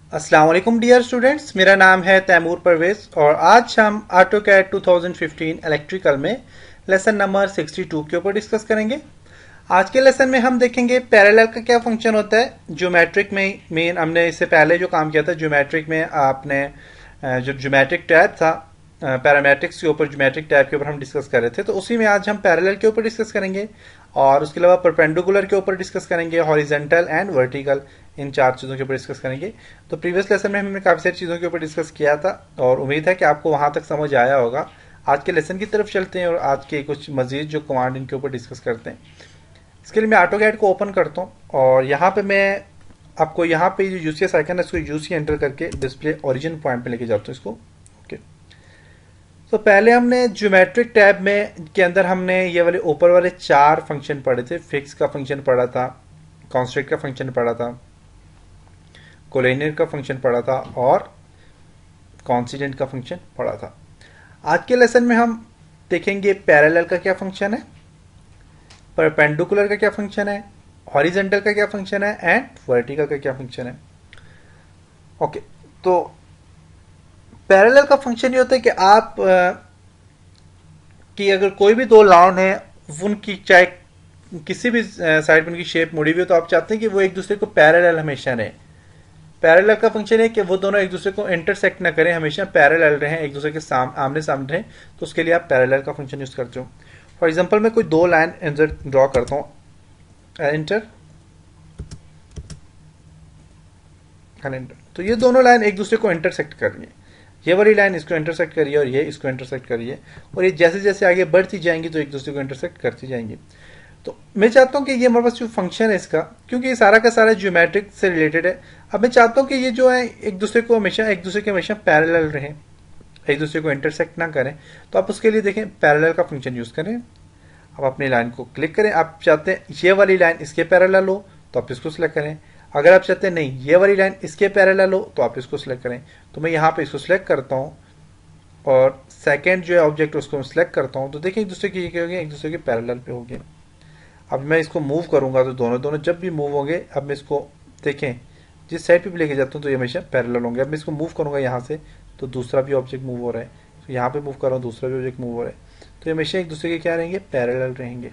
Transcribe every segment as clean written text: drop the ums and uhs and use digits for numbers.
अस्सलाम वालेकुम dear students, मेरा नाम है तैमूर परवेज और आज हम ऑटोकैड 2015 इलेक्ट्रिकल में लेसन नंबर 62 के ऊपर डिस्कस करेंगे। आज के लेसन में हम देखेंगे पैरेलल का क्या फंक्शन होता है। ज्योमेट्रिक में मेन हमने इससे पहले जो काम किया था ज्योमेट्रिक में आपने जो ज्योमेट्रिक टैब था पैरामेट्रिक्स के ऊपर ज्योमेट्रिक टैब के ऊपर हम डिस्कस कर रहे थे, तो उसी में आज हम पैरेलल के ऊपर डिस्कस करेंगे और उसके अलावा परपेंडिकुलर के ऊपर डिस्कस करेंगे, हॉरिजेंटल एंड वर्टिकल, इन चार चीज़ों के ऊपर डिस्कस करेंगे। तो प्रीवियस लेसन में हमने काफ़ी सारी चीज़ों के ऊपर डिस्कस किया था और उम्मीद है कि आपको वहां तक समझ आया होगा। आज के लेसन की तरफ चलते हैं और आज के कुछ मजीद जो कमांड इनके ऊपर डिस्कस करते हैं। इसके लिए मैं ऑटोकैड को ओपन करता हूँ और यहाँ पे मैं आपको यहाँ पे जो यूसीएस आइकन है इसको यूसी एंटर करके डिस्प्ले ओरिजिन पॉइंट पे लेके जाता हूँ इसको। ओके, तो पहले हमने ज्योमेट्रिक टैब में के अंदर हमने ये वाले ऊपर वाले चार फंक्शन पढ़े थे। फिक्स का फंक्शन पढ़ा था, कॉन्स्टेंट का फंक्शन पढ़ा था, कोलिनियर का फंक्शन पढ़ा था और कॉन्स्टेंट का फंक्शन पढ़ा था। आज के लेसन में हम देखेंगे पैरेलल का क्या फंक्शन है, परपेंडिकुलर का क्या फंक्शन है, हॉरिजेंटल का क्या फंक्शन है एंड वर्टिकल का क्या फंक्शन है। ओके, तो पैरेलल का फंक्शन ये होता है कि आप कि अगर कोई भी दो लाइन है, उनकी चाहे किसी भी साइड में उनकी शेप मुड़ी हुई हो, तो आप चाहते हैं कि वो एक दूसरे को पैरेलल हमेशा रहे। पैरेलल का फंक्शन है कि वो दोनों एक दूसरे को इंटरसेक्ट ना करें, हमेशा पैरेलल रहें, एक दूसरे के आमने सामने रहें। तो उसके लिए आप पैरेलल का फंक्शन यूज करते हो। फॉर एग्जांपल मैं कोई दो लाइन ड्रॉ करता हूँ, एंटर, तो ये दोनों लाइन एक दूसरे को इंटरसेक्ट कर रही है। ये वाली लाइन इसको इंटरसेक्ट करिए और ये इसको इंटरसेक्ट करिए और ये जैसे जैसे आगे बढ़ती जाएंगी तो एक दूसरे को इंटरसेक्ट करती जाएंगी। तो मैं चाहता हूं कि ये हमारे पास जो फंक्शन है इसका, क्योंकि ये सारा का सारा ज्योमेट्रिक से रिलेटेड है, अब मैं चाहता हूं कि ये जो है एक दूसरे के हमेशा पैरेलल रहें, एक दूसरे को इंटरसेक्ट ना करें। तो आप उसके लिए देखें पैरेलल का फंक्शन यूज करें। अब अपनी लाइन को क्लिक करें, आप चाहते हैं ये वाली लाइन इसके पैरेलल हो तो आप इसको सिलेक्ट करें। अगर आप चाहते हैं नहीं ये वाली लाइन इसके पैरेलल हो तो आप इसको सिलेक्ट करें। तो मैं यहाँ पे इसको सिलेक्ट करता हूँ और सेकेंड जो है ऑब्जेक्ट उसको सिलेक्ट करता हूँ, तो देखिए एक दूसरे की क्या होगी, एक दूसरे के पैरेलल पे होगी। अब मैं इसको मूव करूंगा तो दोनों दोनों जब भी मूव होंगे, अब मैं इसको देखें जिस साइड पे भी लेके जाता हूँ तो ये हमेशा पैरेलल होंगे। अब मैं इसको मूव करूंगा यहाँ से तो दूसरा भी ऑब्जेक्ट मूव हो रहा है, तो यहाँ पे मूव कर रहा हूँ दूसरा भी ऑब्जेक्ट मूव हो रहा है, तो ये हमेशा एक दूसरे के क्या रहेंगे, पैरेलल रहेंगे।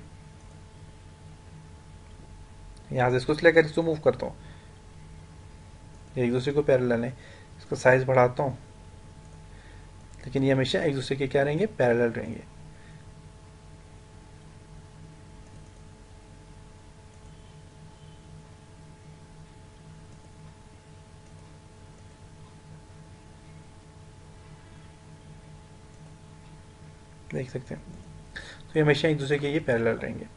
यहाँ से इसको सिलेक्ट कर इसको मूव करता हूँ, एक दूसरे को पैरेलल है। इसका साइज बढ़ाता हूँ, लेकिन ये हमेशा एक दूसरे के क्या रहेंगे, पैरेलल रहेंगे। देख सकते हैं, तो ये हमेशा एक दूसरे के ये पैरेलल रहेंगे।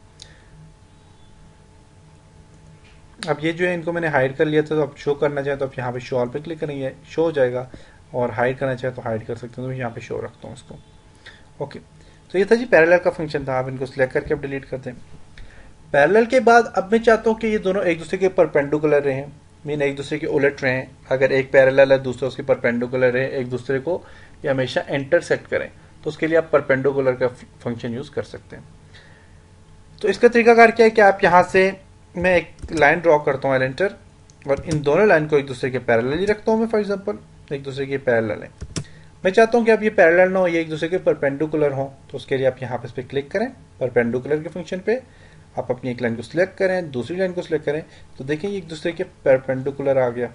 अब ये जो है इनको मैंने हाइड कर लिया था, तो अब शो करना चाहे तो आप यहाँ पे शो ऑल पे क्लिक करेंगे, शो हो जाएगा, और हाइड करना चाहे तो हाइड कर सकते हैं। तो मैं यहाँ पे शो रखता हूँ इसको। ओके, तो ये था जी पैरेलल का फंक्शन था। आप इनको सिलेक्ट करके अब डिलीट करते हैं। पैरेलल के बाद अब मैं चाहता हूँ कि ये दोनों एक दूसरे के परपेंडिकुलर रहें, मीन एक दूसरे के उलट रहें। अगर एक पैरेलल है दूसरा उसके परपेंडिकुलर रहे, एक दूसरे को ये हमेशा इंटरसेक्ट करें, तो उसके लिए आप परपेंडिकुलर का फंक्शन यूज कर सकते हैं। तो इसका तरीकाकार क्या है कि आप यहाँ से मैं एक लाइन ड्रॉ करता हूँ, एंटर, और इन दोनों लाइन को एक दूसरे के पैरेलल ही रखता हूँ मैं। फॉर एग्जांपल एक दूसरे के पैरेलल है, मैं चाहता हूँ कि आप ये पैरेलल ना हो, ये एक दूसरे के परपेंडिकुलर हो, तो उसके लिए आप यहाँ पे इस पर क्लिक करें, परपेंडिकुलर के फंक्शन पे आप अपनी एक लाइन को सिलेक्ट करें, दूसरी लाइन को सिलेक्ट करें, तो देखें एक दूसरे के परपेंडिकुलर आ गया।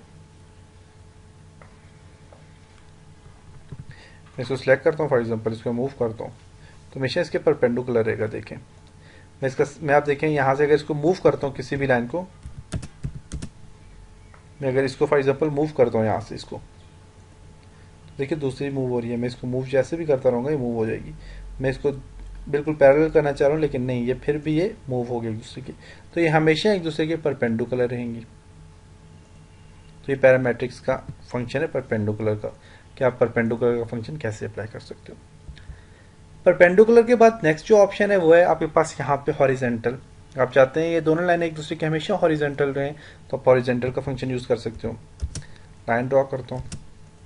मैं इसको सिलेक्ट करता हूँ, फॉर एग्जांपल इसको मूव करता हूँ, तो हमेशा इसके परपेंडिकुलर रहेगा। देखें मैं आप देखें यहाँ से अगर इसको मूव करता हूँ किसी भी लाइन को, मैं अगर इसको फॉर एग्जांपल मूव करता हूँ यहाँ से, इसको देखिए दूसरी मूव हो रही है, मैं इसको मूव जैसे भी करता रहूँगा ये मूव हो जाएगी। मैं इसको बिल्कुल पैरेलल करना चाह रहा हूँ लेकिन नहीं, ये फिर भी ये मूव हो गई एक दूसरे की, तो ये हमेशा एक दूसरे के परपेंडिकुलर रहेंगी। तो ये पैरामेट्रिक्स का फंक्शन है परपेंडिकुलर का, कि आप परपेंडिकुलर का फंक्शन कैसे अप्लाई कर सकते हो। परपेंडिकुलर के बाद नेक्स्ट जो ऑप्शन है वो है आपके पास यहाँ पे हॉरिजेंटल। आप चाहते हैं ये दोनों लाइन एक दूसरे के हमेशा हॉरिजेंटल रहें, तो आप हॉरिजेंटल का फंक्शन यूज कर सकते हो। लाइन ड्रॉ करता हूँ,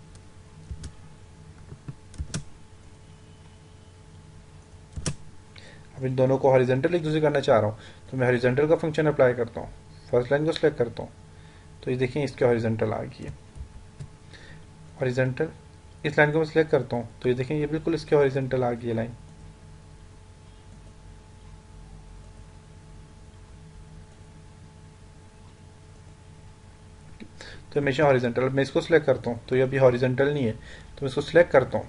अब इन दोनों को हॉरिजेंटल एक दूसरे करना चाह रहा हूँ, तो मैं हॉरिजेंटल का फंक्शन अप्लाई करता हूँ। फर्स्ट लाइन को सिलेक्ट करता हूँ, तो ये देखिए इसके हॉरिजेंटल आ गई है। हॉरिजेंटल, इस लाइन को मैं सिलेक्ट करता हूँ तो ये देखें ये बिल्कुल इसके हॉरिजेंटल आ गई लाइन। तो हमेशा हॉरिजेंटल, अब मैं इसको सिलेक्ट करता हूँ तो ये अभी हॉरिजेंटल नहीं है, तो मैं इसको सिलेक्ट करता हूँ,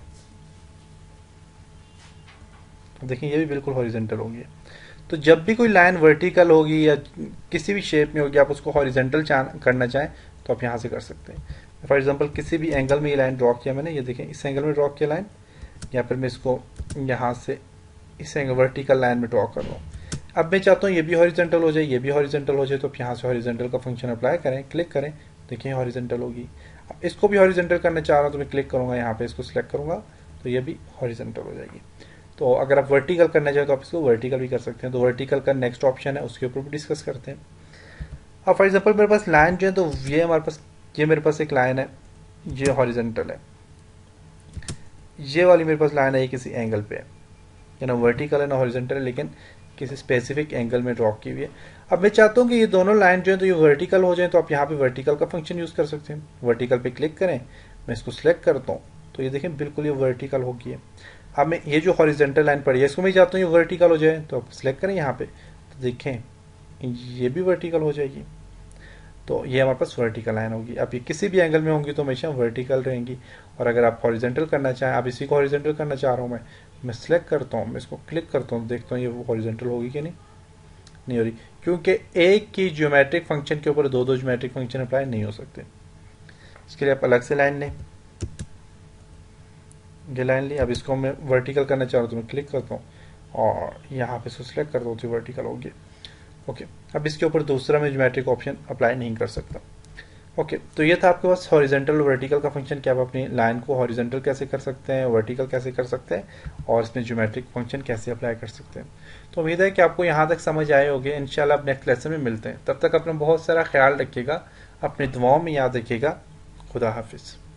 देखिए ये भी बिल्कुल हॉरिजेंटल हो गई। तो जब भी कोई लाइन वर्टिकल होगी या किसी भी शेप में होगी, आप उसको हॉरिजेंटल करना चाहें तो आप यहाँ से कर सकते हैं। फॉर एग्जांपल किसी भी एंगल में ये लाइन ड्रॉ किया मैंने, ये देखें इस एंगल में ड्रॉ किया लाइन, या फिर मैं इसको यहाँ से इस एंगल वर्टिकल लाइन में ड्रॉ कर रहा हूँ। अब मैं चाहता हूँ ये भी हॉरिजेंटल हो जाए, ये भी हॉरिजेंटल हो जाए, तो आप यहाँ से हॉरिजेंटल का फंक्शन अप्लाई करें, क्लिक करें, देखिए हॉरिजेंटल होगी। अब इसको भी हॉरिजेंटल करना चाह रहा हूँ तो मैं क्लिक करूँगा यहाँ पे, इसको सिलेक्ट करूँगा तो ये भी हॉरिजेंटल हो जाएगी। तो अगर आप वर्टिकल करना चाहें तो आप इसको वर्टिकल भी कर सकते हैं। तो वर्टिकल का नेक्स्ट ऑप्शन है, उसके ऊपर भी डिस्कस करते हैं। अब फॉर एग्जांपल मेरे पास लाइन जो है, तो ये हमारे पास, ये मेरे पास एक लाइन है, ये हॉरिजेंटल है, ये वाली मेरे पास लाइन है, ये किसी एंगल पे है ना, वर्टिकल है ना हॉरिजेंटल है, लेकिन किसी स्पेसिफिक एंगल में ड्रॉ की हुई है। अब मैं चाहता हूँ कि ये दोनों लाइन जो है तो ये वर्टिकल हो जाए, तो आप यहाँ पे वर्टिकल का फंक्शन यूज कर सकते हैं। वर्टिकल पे क्लिक करें, मैं इसको सिलेक्ट करता हूँ तो ये देखें बिल्कुल ये वर्टिकल हो गई है। अब मैं ये जो हॉरिजेंटल लाइन पड़ी है इसको मैं चाहता हूँ ये वर्टिकल हो जाए, तो आप सिलेक्ट करें यहाँ पे, तो देखें ये भी वर्टिकल हो जाएगी। तो ये हमारे पास वर्टिकल लाइन होगी। अब ये किसी भी एंगल में होंगी तो हमेशा वर्टिकल रहेंगी। और अगर आप हॉरिजेंटल करना चाहें, अब इसी को हॉरिजेंटल करना चाह रहा हूँ मैं सिलेक्ट करता हूँ, मैं इसको क्लिक करता हूँ, देखता हूँ ये हॉरिजेंटल होगी कि नहीं हो रही, क्योंकि एक की ज्योमेट्रिक फंक्शन के ऊपर दो दो ज्योमेट्रिक फंक्शन अप्लाई नहीं हो सकते। इसके लिए आप अलग से लाइन लें, ये लाइन ली। अब इसको मैं वर्टिकल करना चाह रहा हूँ तो मैं क्लिक करता हूँ और यहाँ पे इसको सिलेक्ट करता हूँ तो वर्टिकल होगी। ओके, अब इसके ऊपर दूसरा मैं ज्योमेट्रिक ऑप्शन अप्लाई नहीं कर सकता। ओके, तो ये था आपके पास हॉरिजेंटल और वर्टिकल का फंक्शन कि आप अपनी लाइन को हॉरिजेंटल कैसे कर सकते हैं, वर्टिकल कैसे कर सकते हैं, और इसमें ज्योमेट्रिक फंक्शन कैसे अप्लाई कर सकते हैं। तो उम्मीद है कि आपको यहाँ तक समझ आए होंगे। इंशाल्लाह अब नेक्स्ट लेसन में मिलते हैं, तब तक अपना बहुत सारा ख्याल रखिएगा, अपनी दुआओं में याद रखिएगा। खुदा हाफिज़।